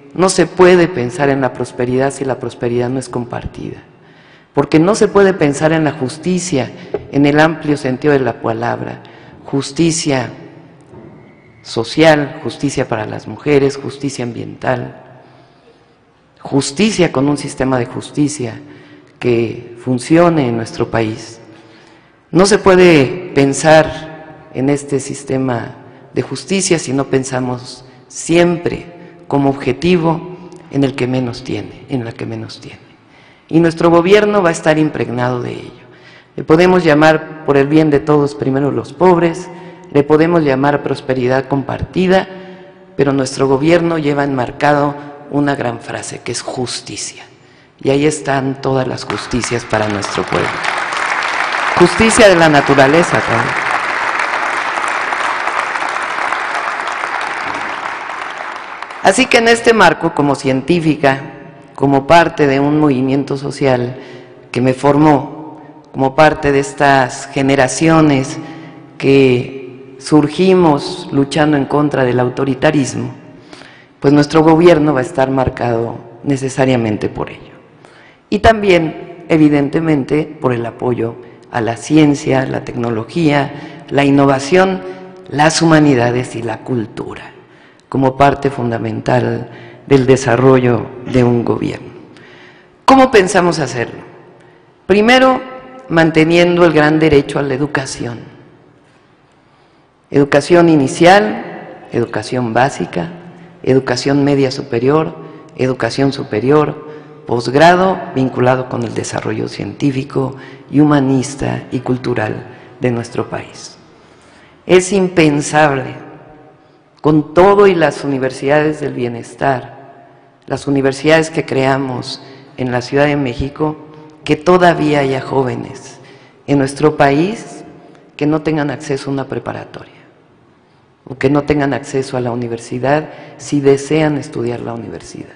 no se puede pensar en la prosperidad si la prosperidad no es compartida, porque no se puede pensar en la justicia en el amplio sentido de la palabra, justicia social, justicia para las mujeres, justicia ambiental, justicia con un sistema de justicia que funcione en nuestro país. No se puede pensar en este sistema de justicia si no pensamos siempre como objetivo en el que menos tiene, en la que menos tiene. Y nuestro gobierno va a estar impregnado de ello. Le podemos llamar por el bien de todos primero los pobres, le podemos llamar prosperidad compartida, pero nuestro gobierno lleva enmarcado una gran frase que es justicia. Y ahí están todas las justicias para nuestro pueblo. Justicia de la naturaleza también. Así que en este marco, como científica, como parte de un movimiento social que me formó, como parte de estas generaciones que surgimos luchando en contra del autoritarismo, pues nuestro gobierno va a estar marcado necesariamente por ello. Y también, evidentemente, por el apoyo a la ciencia, la tecnología, la innovación, las humanidades y la cultura, como parte fundamental del desarrollo de un gobierno. ¿Cómo pensamos hacerlo? Primero, manteniendo el gran derecho a la educación. Educación inicial, educación básica, educación media superior, educación superior, posgrado vinculado con el desarrollo científico y humanista y cultural de nuestro país. Es impensable, con todo y las universidades del bienestar, las universidades que creamos en la Ciudad de México, que todavía haya jóvenes en nuestro país que no tengan acceso a una preparatoria o que no tengan acceso a la universidad si desean estudiar la universidad.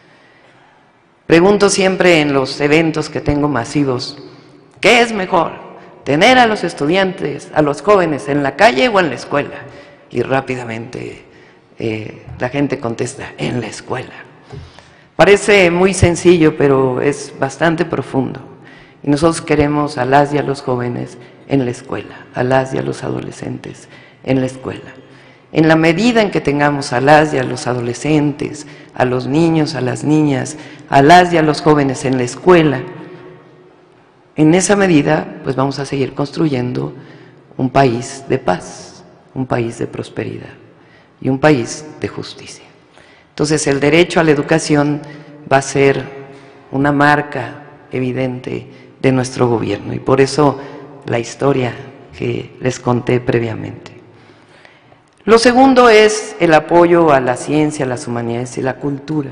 Pregunto siempre en los eventos que tengo masivos, ¿qué es mejor? ¿Tener a los estudiantes, a los jóvenes en la calle o en la escuela? Y rápidamente eh, la gente contesta, en la escuela. Parece muy sencillo, pero es bastante profundo. Y nosotros queremos a las y a los jóvenes en la escuela, a las y a los adolescentes en la escuela. En la medida en que tengamos a las y a los adolescentes, a los niños, a las niñas, a las y a los jóvenes en la escuela, en esa medida pues vamos a seguir construyendo un país de paz, un país de prosperidad y un país de justicia. Entonces el derecho a la educación va a ser una marca evidente de nuestro gobierno y por eso la historia que les conté previamente. Lo segundo es el apoyo a la ciencia, a las humanidades y la cultura.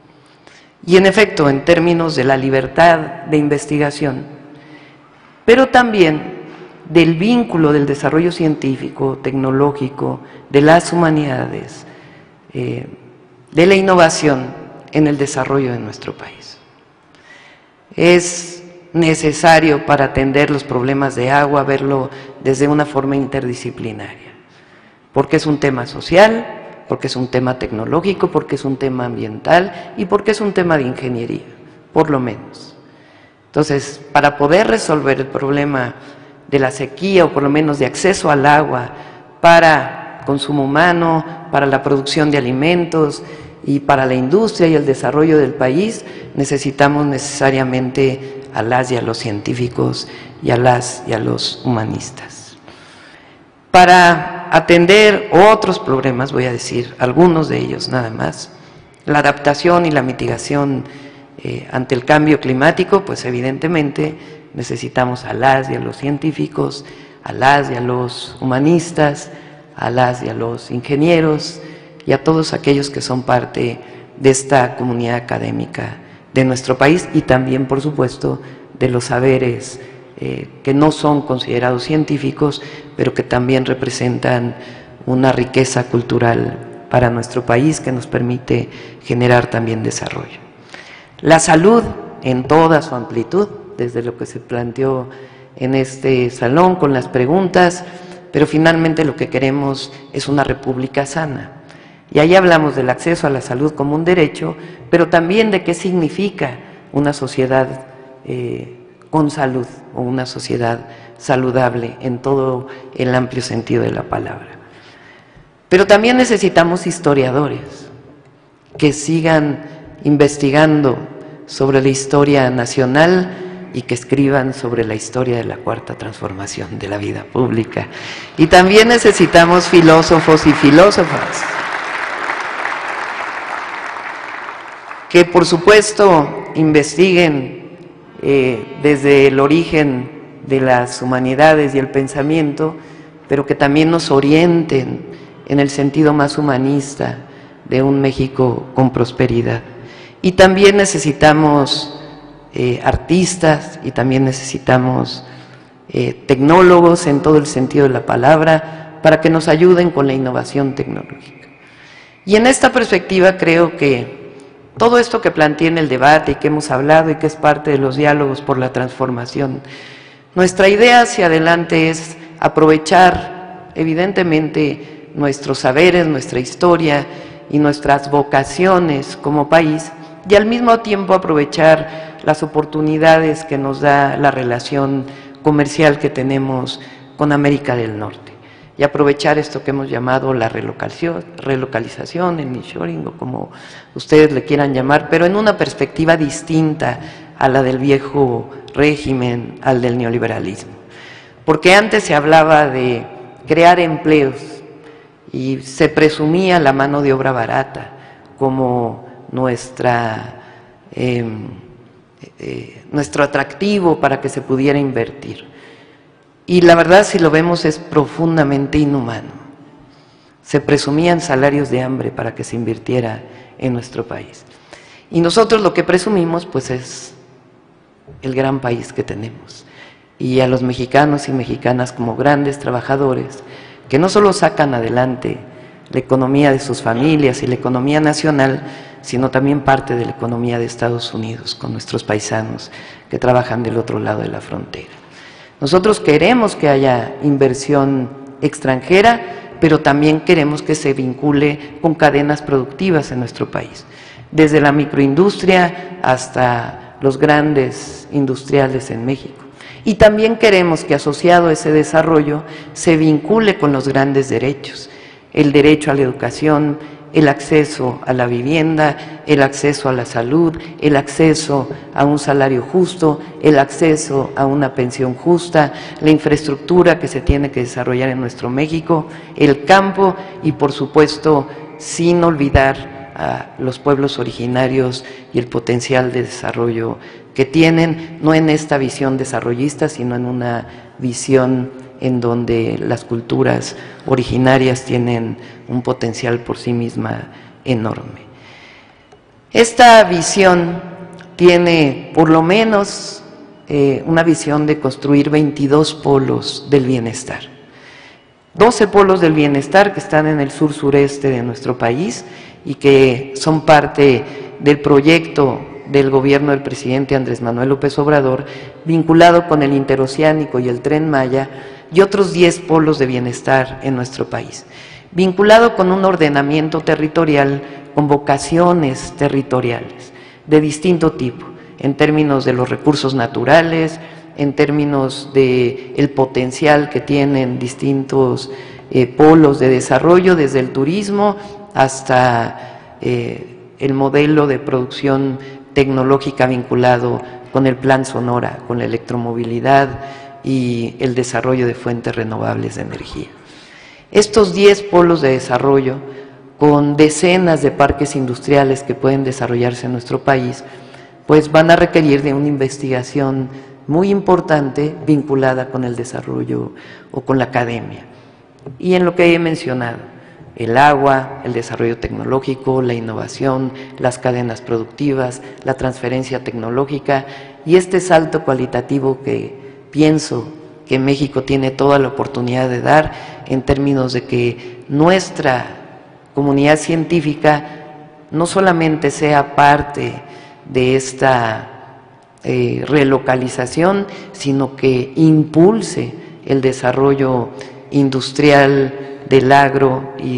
Y en efecto, en términos de la libertad de investigación, pero también del vínculo del desarrollo científico, tecnológico, de las humanidades, eh, de la innovación en el desarrollo de nuestro país. Es necesario para atender los problemas de agua verlo desde una forma interdisciplinaria, porque es un tema social, porque es un tema tecnológico, porque es un tema ambiental y porque es un tema de ingeniería, por lo menos. Entonces, para poder resolver el problema de la sequía o por lo menos de acceso al agua para consumo humano, para la producción de alimentos y para la industria y el desarrollo del país, necesitamos necesariamente a las y a los científicos y a las y a los humanistas. Para atender otros problemas, voy a decir algunos de ellos nada más, la adaptación y la mitigación eh, ante el cambio climático, pues evidentemente necesitamos a las y a los científicos, a las y a los humanistas, a las y a los ingenieros y a todos aquellos que son parte de esta comunidad académica de nuestro país y también, por supuesto, de los saberes eh, que no son considerados científicos, pero que también representan una riqueza cultural para nuestro país que nos permite generar también desarrollo. La salud en toda su amplitud, desde lo que se planteó en este salón con las preguntas, pero finalmente lo que queremos es una república sana. Y ahí hablamos del acceso a la salud como un derecho, pero también de qué significa una sociedad eh, con salud o una sociedad saludable en todo el amplio sentido de la palabra. Pero también necesitamos historiadores que sigan investigando sobre la historia nacional y que escriban sobre la historia de la cuarta transformación de la vida pública. Y también necesitamos filósofos y filósofas que, por supuesto, investiguen eh, desde el origen de las humanidades y el pensamiento, pero que también nos orienten en el sentido más humanista de un México con prosperidad. Y también necesitamos eh, artistas y también necesitamos eh, tecnólogos en todo el sentido de la palabra para que nos ayuden con la innovación tecnológica. Y en esta perspectiva creo que todo esto que planteé en el debate y que hemos hablado y que es parte de los diálogos por la transformación, nuestra idea hacia adelante es aprovechar evidentemente nuestros saberes, nuestra historia y nuestras vocaciones como país y al mismo tiempo aprovechar las oportunidades que nos da la relación comercial que tenemos con América del Norte y aprovechar esto que hemos llamado la relocalización, relocalización, el nearshoring o como ustedes le quieran llamar, pero en una perspectiva distinta a la del viejo régimen, al del neoliberalismo. Porque antes se hablaba de crear empleos y se presumía la mano de obra barata como nuestra, eh, eh, nuestro atractivo para que se pudiera invertir. Y la verdad, si lo vemos, es profundamente inhumano. Se presumían salarios de hambre para que se invirtiera en nuestro país. Y nosotros lo que presumimos, pues, es el gran país que tenemos. Y a los mexicanos y mexicanas como grandes trabajadores, que no solo sacan adelante la economía de sus familias y la economía nacional, sino también parte de la economía de Estados Unidos, con nuestros paisanos que trabajan del otro lado de la frontera. Nosotros queremos que haya inversión extranjera, pero también queremos que se vincule con cadenas productivas en nuestro país, desde la microindustria hasta los grandes industriales en México. Y también queremos que asociado a ese desarrollo se vincule con los grandes derechos, el derecho a la educación, el acceso a la vivienda, el acceso a la salud, el acceso a un salario justo, el acceso a una pensión justa, la infraestructura que se tiene que desarrollar en nuestro México, el campo y, por supuesto, sin olvidar a los pueblos originarios y el potencial de desarrollo que tienen, no en esta visión desarrollista, sino en una visión en donde las culturas originarias tienen un potencial por sí misma enorme. Esta visión tiene por lo menos eh, una visión de construir veintidós polos del bienestar. doce polos del bienestar que están en el sur-sureste de nuestro país y que son parte del proyecto del gobierno del presidente Andrés Manuel López Obrador, vinculado con el interoceánico y el Tren Maya, y otros diez polos de bienestar en nuestro país, vinculado con un ordenamiento territorial con vocaciones territoriales de distinto tipo, en términos de los recursos naturales, en términos de el potencial que tienen distintos eh, polos de desarrollo, desde el turismo hasta eh, el modelo de producción tecnológica vinculado con el Plan Sonora, con la electromovilidad y el desarrollo de fuentes renovables de energía. Estos diez polos de desarrollo, con decenas de parques industriales que pueden desarrollarse en nuestro país, pues van a requerir de una investigación muy importante vinculada con el desarrollo o con la academia. Y en lo que he mencionado, el agua, el desarrollo tecnológico, la innovación, las cadenas productivas, la transferencia tecnológica y este salto cualitativo que pienso que México tiene toda la oportunidad de dar en términos de que nuestra comunidad científica no solamente sea parte de esta eh, relocalización, sino que impulse el desarrollo industrial del agro y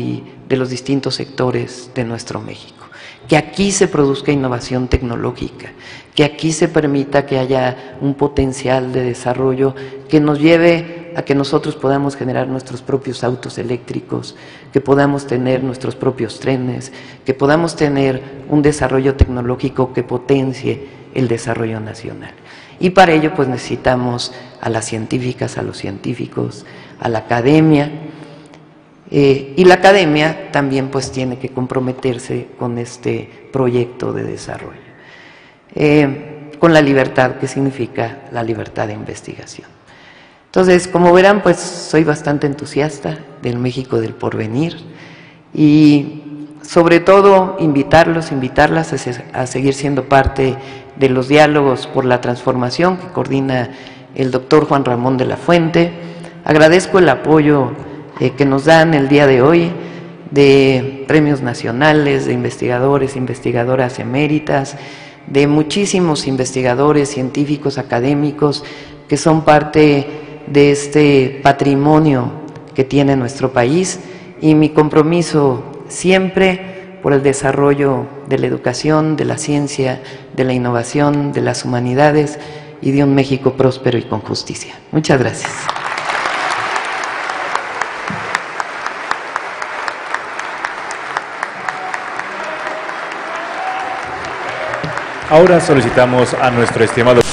de los distintos sectores de nuestro México. Que aquí se produzca innovación tecnológica, que aquí se permita que haya un potencial de desarrollo que nos lleve a que nosotros podamos generar nuestros propios autos eléctricos, que podamos tener nuestros propios trenes, que podamos tener un desarrollo tecnológico que potencie el desarrollo nacional. Y para ello pues necesitamos a las científicas, a los científicos, a la academia, eh, y la academia también pues tiene que comprometerse con este proyecto de desarrollo, eh, con la libertad, que significa la libertad de investigación. Entonces, como verán, pues soy bastante entusiasta del México del porvenir y sobre todo invitarlos, invitarlas a, a seguir siendo parte de los diálogos por la transformación que coordina el doctor Juan Ramón de la Fuente. Agradezco el apoyo eh, que nos dan el día de hoy de premios nacionales, de investigadores, investigadoras eméritas, de muchísimos investigadores, científicos, académicos que son parte de este patrimonio que tiene nuestro país, y mi compromiso siempre por el desarrollo de la educación, de la ciencia, de la innovación, de las humanidades y de un México próspero y con justicia. Muchas gracias. Ahora solicitamos a nuestro estimado